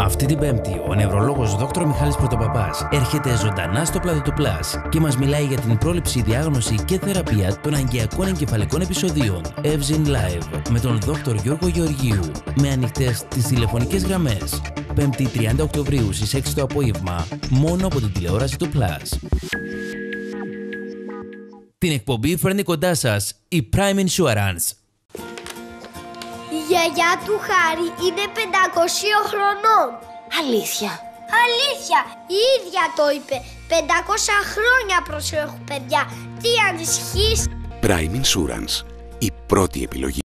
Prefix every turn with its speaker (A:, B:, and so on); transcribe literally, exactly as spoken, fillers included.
A: Αυτή την Πέμπτη, ο νευρολόγος Δόκτωρ Μιχάλης Πρωτοπαπάς έρχεται ζωντανά στο πλατό του Plus και μας μιλάει για την πρόληψη, διάγνωση και θεραπεία των αγκαιακών εγκεφαλικών επεισοδίων. Evzin Live με τον Δόκτωρ Γιώργο Γεωργίου, με ανοιχτές τις τηλεφωνικές γραμμές. Πέμπτη τριάντα Οκτωβρίου στις έξι το απόγευμα, μόνο από την τηλεόραση του Plus. Την εκπομπή φέρνει κοντά σας η Prime Insurance.
B: Η γιαγιά του Χάρη είναι πεντακόσια χρονών.
C: Αλήθεια?
B: Αλήθεια, η ίδια το είπε. πεντακόσια χρόνια προσέχουν, παιδιά. Τι ανησυχείς?
D: Prime Insurance, η πρώτη επιλογή.